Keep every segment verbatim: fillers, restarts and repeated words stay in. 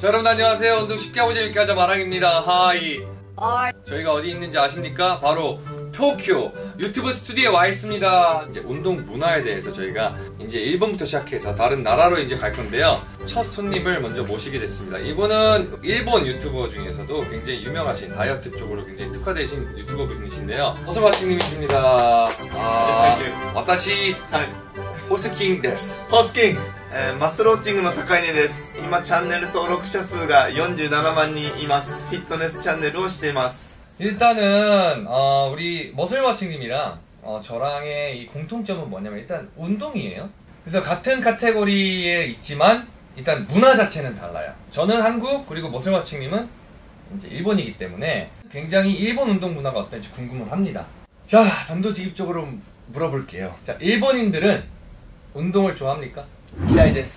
자, 여러분 안녕하세요. 운동 쉽게 하고 재밌게 하자 마랑입니다. 하이. 어이. 저희가 어디 있는지 아십니까? 바로 도쿄 유튜브 스튜디오에 와 있습니다. 이제 운동 문화에 대해서 저희가 이제 일본부터 시작해서 다른 나라로 이제 갈 건데요. 첫 손님을 먼저 모시게 됐습니다. 이분은 일본 유튜버 중에서도 굉장히 유명하신 다이어트 쪽으로 굉장히 특화되신 유튜버 분이신데요. 호스마츠님이십니다. 아, 와타시 호스킹 데스. ホスキン、えーマスローチングの高いねです。今チャンネル登録者数がよんじゅうななまん人います。フィットネスチャンネルをしています。 일단은 어, 우리 머슬마칭님이랑 어, 저랑의 이 공통점은 뭐냐면 일단 운동이에요. 그래서 같은 카테고리에 있지만 일단 문화 자체는 달라요. 저는 한국, 그리고 머슬마칭님은 이제 일본이기 때문에 굉장히 일본 운동 문화가 어떤지 궁금을 합니다. 자, 단도직입적으로 물어볼게요. 자, 일본인들은 운동을 좋아합니까? 嫌いです。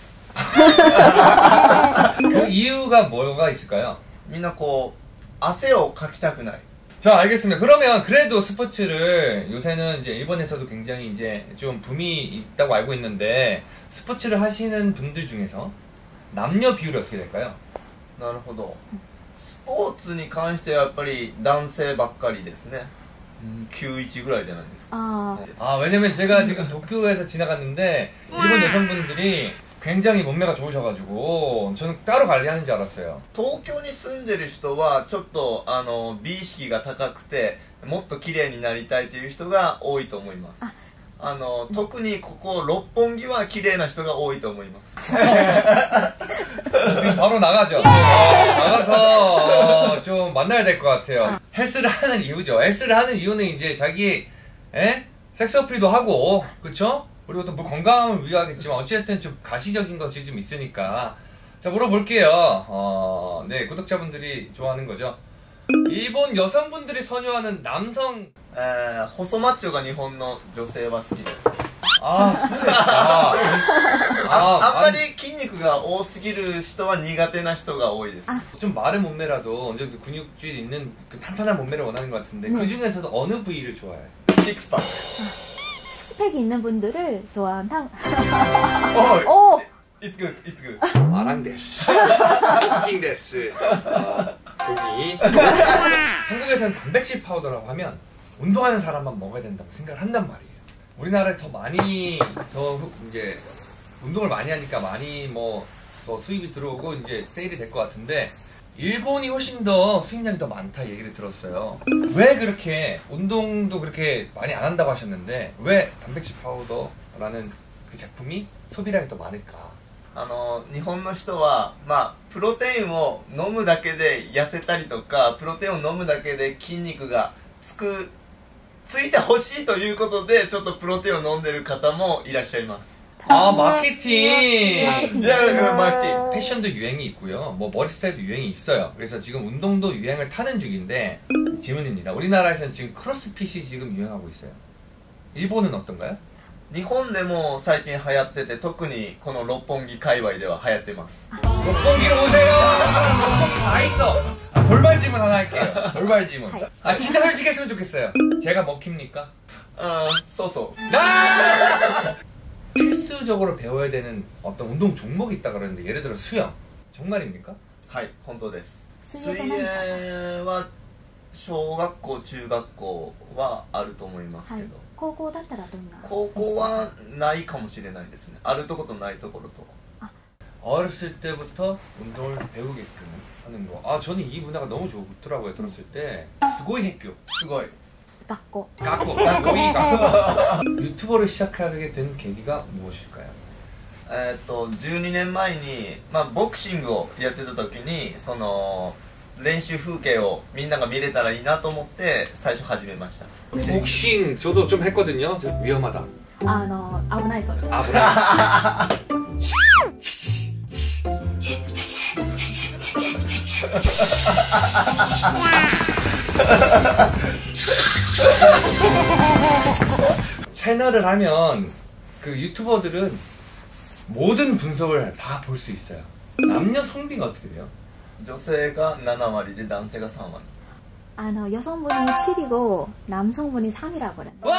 그 이유가 뭐가 있을까요? みんなこう汗をかきたくない。 자, 알겠습니다. 그러면 그래도 스포츠를 요새는 이제 일본에서도 굉장히 이제 좀 붐이 있다고 알고 있는데 스포츠를 하시는 분들 중에서 남녀 비율이 어떻게 될까요? なるほど。スポーツに関してはやっぱり男性ばっかりですね。きゅういちぐらいじゃないですか。 아, 아, 왜냐면 제가 지금 도쿄에서 지나갔는데 일본 여성분들이 굉장히 몸매가 좋으셔가지고 저는 따로 관리하는 줄 알았어요. 東京に住んでる人はちょっとあの美意識が高くてもっと綺麗になりたいという人が多いと思います。あの特にここ六本木は綺麗な人が多いと思います。 지금 바로 나가죠. 어, 나가서 어, 좀 만나야 될 것 같아요. 헬스를 하는 이유죠. 헬스를 하는 이유는 이제 자기 에? 섹스 어필도 하고, 그쵸? 그리고 또 뭐 건강을 위하겠지만 어쨌든 좀 가시적인 것이 좀 있으니까. 자, 물어볼게요. 어, 네, 구독자분들이 좋아하는 거죠. 일본 여성분들이 선호하는 남성. えー、細マッチョが日本の女性は好きです。 아, 소리가. あ, あんまり筋肉が多すぎる人は苦手な人が多いです。 좀 마른 몸매라도 어느 정도 근육질 있는 그 탄탄한 몸매를 원하는 것 같은데 네. 그 중에서도 어느 부위를 좋아해요? 식스팩. 식스팩이 있는 분들을 좋아한다. 오! 오! It's good, it's good. 마랑 데스. 스킹 데스. 여기. 한국에서는 단백질 파우더라고 하면 운동하는 사람만 먹어야 된다고 생각을 한단 말이에요. 우리나라에 더 많이 더 이제 운동을 많이 하니까 많이 뭐 더 수입이 들어오고 이제 세일이 될 것 같은데 일본이 훨씬 더 수입량이 더 많다 얘기를 들었어요. 왜 그렇게 운동도 그렇게 많이 안 한다고 하셨는데 왜 단백질 파우더라는 그 제품이 소비량이 더 많을까? あの日本の人は、まあ、プロテインを飲むだけで痩せたりとかプロテインを飲むだけで筋肉がつくついてほしいということでちょっとプロテインを飲んでる方もいらっしゃいます。 아, 마케팅! 마케팅. 네, 네, 마케팅. 패션도 유행이 있고요. 뭐 머리 스타일도 유행이 있어요. 그래서 지금 운동도 유행을 타는 중인데 질문입니다. 우리나라에서는 지금 크로스핏이 지금 유행하고 있어요. 일본은 어떤가요? 日本でも最近流行ってて特にこの六本木界隈では流行ってます。 六本木로 오세요!六本木다 있어! 아, 돌발 질문 하나 할게요. 돌발 질문. 아, 진짜 솔직했으면 좋겠어요. 제가 먹힙니까? あーそうそう。 아! 필수적으로 배워야 되는 어떤 운동 종목이 있다 그러는데 예를 들어 수영. 정말입니까? はい本当です。水水泳が何か泳は小学校中学校はあると思いますけど、 高校だったらどんな高校はないかもしれないですね。あるとことないところと。 어렸을 때부터 운동을 배우게끔 하는 거. 아, 저는 이 문화가 너무 좋더라고요. 들었을 때. 스고이 핵교. すごい。 学校 까고. 까고이 까고. 유튜버를 시작하게 된 계기가 무엇일까요? えーっとじゅうにねんまえに、まあ、ボクシングをやってた時にその練習風景をみんなが見れたらいいなと思って最初始めました。 복싱 저도 좀 했거든요. 저 위험하다. あの危ないそうです。 아, 뭐야? 채널을 하면 그 유튜버들은 모든 분석을 다 볼 수 있어요. 남녀 성비가 어떻게 돼요? 女性がなな割で男性がさん割。 아, 너 여성분이 칠이고 남성분이 삼이라고 그래. 와!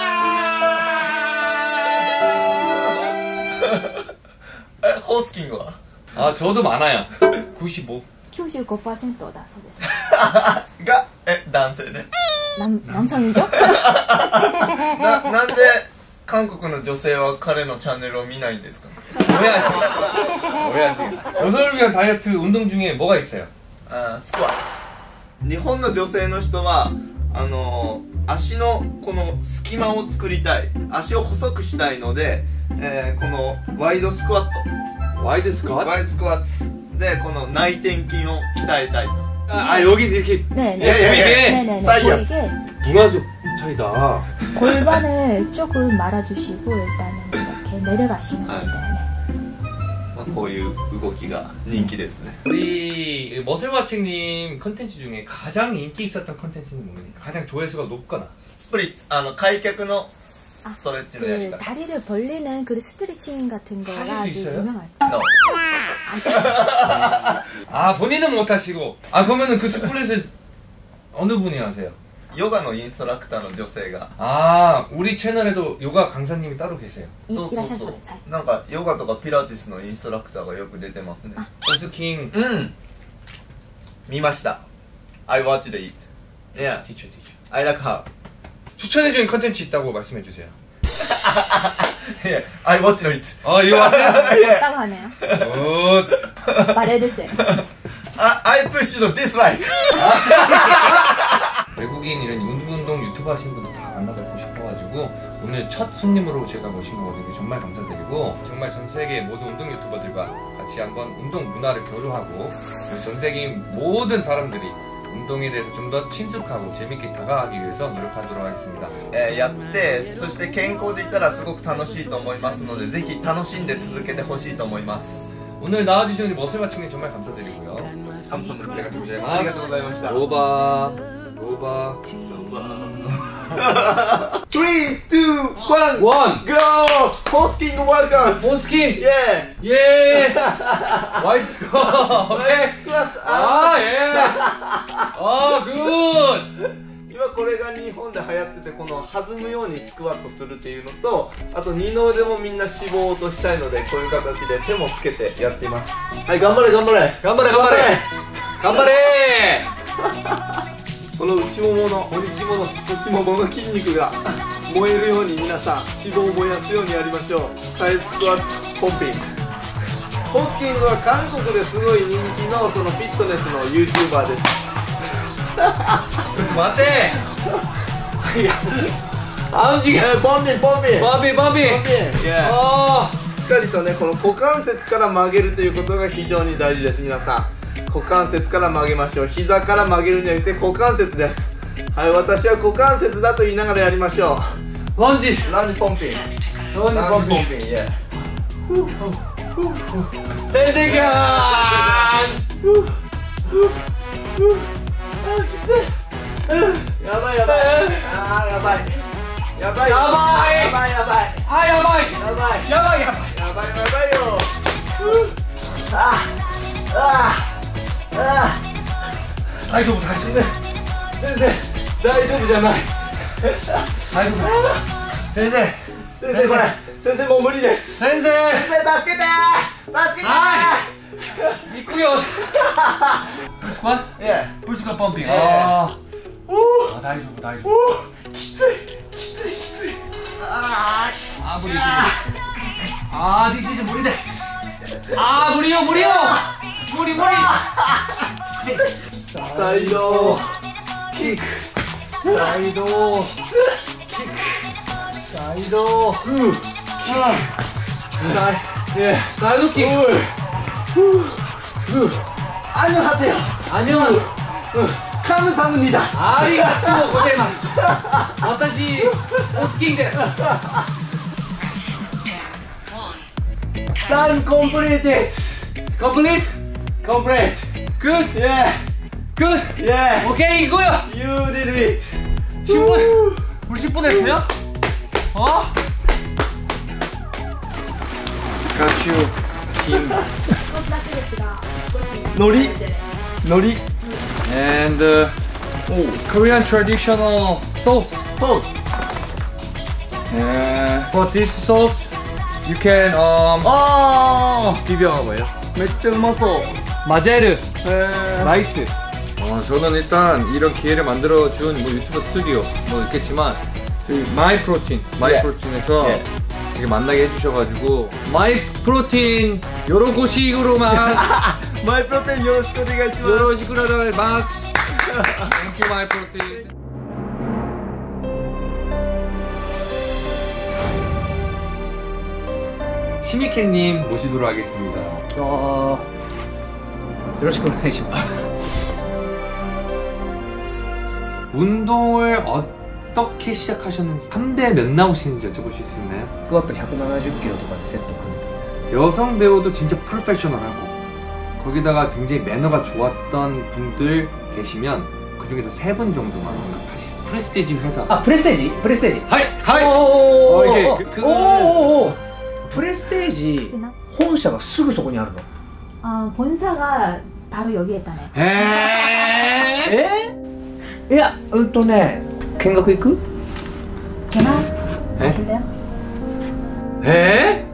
え、ホースキングは 아, 저도 많아요. 구십오. きゅうじゅうごパーセント だそうです。 が、え、男性ね。 남 남성이죠? な, なんで韓国の女性は彼のチャンネルを見ないんですか? 오해하시겠다. 오해하시겠다. 여성을 위한 다이어트 운동 중에 뭐가 있어요? 아, 스쿼트. 日本の女性の人はあの足のこの隙間を作りたい、足を細くしたいので、えー、このワイドスクワット、 와이드 스쿼트? ワイドスクワットでこの内転筋を鍛えたいと。 아, 아 여기서 이렇게 네네. 예, 예, 예. 네네네. 사이야. 보이게 문화적 차이다. 골반을 조금 말아주시고 일단은 이렇게 내려가시면 아. 됩니다. 네. まあ、こういう動きが人気ですね。 우리 머슬와칭님 컨텐츠 중에 가장 인기 있었던 컨텐츠는 뭡니까? 가장 조회수가 높거나. スプリッツ、あの開脚のストレッチのやり 그 方。 다리를 벌리는 그 스트레칭 같은 거가 하실 수 아주 있어요? 유명하죠. No. 아 본인은 못하시고. 아 그러면은 그 스플릿을 어느 분이 하세요? ヨガのインストラクターの女性が。 아 우리 채널에도 요가 강사님이 따로 계세요. そうそうそう。なんかヨガとかピラティスのインストラクターがよく出てますね。 오스킹 うん。見ました。I watched it. Yeah. 티처 티처. I like her. 추천해주는 컨텐츠 있다고 말씀해주세요. Yeah. I watched it. 아 이거 아세요? 맞다고 하네요. 굿. 말해주세요. 아, I pushed dislike. 외국인 이런 운동 유튜버 하시는 분들 다 만나뵙고 싶어가지고 오늘 첫 손님으로 제가 모신 거거든요. 정말 감사드리고 정말 전 세계 모든 운동 유튜버들과 같이 한번 운동 문화를 교류하고 전 세계 모든 사람들이 운동에 대해서 좀 더 친숙하고 재밌게 다가가기 위해서 노력하도록 하겠습니다. えーやってそして健康でいたらすごく楽しいと思いますのでぜひ楽しんで続けてほしいと思います。 오늘 나와주신 우리 머슬마칭님 정말 감사드리고요. 감사합니다. 내가 좀 ありがとうございました。 로바 로바 three, two, one, 원 go! 포스킹 월드컵! 포스킹 예! 예 와이드 스쿼트 오케이 스쿼트! 아 예 아 굿 今これが日本で流行っててこの弾むようにスクワットするっていうのとあと二の腕もみんな脂肪を落としたいのでこういう形で手もつけてやっています。はい頑張れ頑張れ頑張れ頑張れ頑張れこの内ももの内もも内ももの筋肉が燃えるように皆さん脂肪を燃やすようにやりましょう。サイズスクワットポンピングポスキングは韓国ですごい人気のそのフィットネスの YouTuber です。 待て아 움직여 펌핑 펌핑 바비 바비 아 しっかりとねこの股関節から曲げるということが非常に大事です。皆さん股関節から曲げましょう。膝から曲げるんじゃなくて股関節です。はい私は股関節だと言いながらやりましょう。 ランジランジポンピンランジポンピンンピンイエ先生キャンやばいやばいあーやばいやばいやばいやばいやばいあやばいやばいやばいやばいやばいやばいよあああ大丈夫大丈夫全然大丈夫じゃない大丈夫先生先生これ先生もう無理です先生先生助けて助けて行くよプルスクワいやプルスクワポンピングええあおあ大丈夫大丈夫おきついきついきついああ無理無理あー This is 無理ですあー無理よ無理よ無理無理サイドキックサイドキックサイドキックサイサイドキック 안녕하세요 안녕 감사합니다 ありがとうございます私ポスキングです Time completed complete complete good yeah good yeah 오케이 이거요 you did it 십 분 우리 십 분 했어요? 어? 가슈 김 少しだけですが少しノリノリ and uh, Korean traditional sauce. そうへ For this sauce, you can um あ 비벼 먹어요. ーめっちゃうまそう 마제르, 에... 나이스. 어, 저는 일단 이런 기회를 만들어준 뭐 유튜버 스튜디오 뭐 있겠지만 저희 마이 프로틴, 마이 예. 프로틴에서 예. 이렇게 만나게 해주셔가지고 마이 프로틴 여러 곳으로만 마이 프로테인 요로시ku 오네가이시마스. 요로시쿠라다마스. 땡큐 마이 프로틴. 시미케님 모시도록 하겠습니다. 어... 요로시ku 오네가이시마스. 운동을 어떻게 시작하셨는지 삼 대 몇 나오시는지 여쭤보실 수 있나요? スクワットひゃくななじゅっキロとかでセット組んでたんです。 여성 배우도 진짜 프로페셔널하고 거기다가 굉장히 매너가 좋았던 분들 계시면 그 중에서 세 분 정도만 언급하시죠. 프레스티지 회사. あ、プレステージプレステージ 하이! 하이! おー 어, おー 이게 お 그- ー 그거는- おーおープレステージ 그나? 本社がすぐそこにあるの 어, 본사가 바로 여기에 있다네. 에? えいや、うんとね見学行く 개나? 에? 아실래요? 에?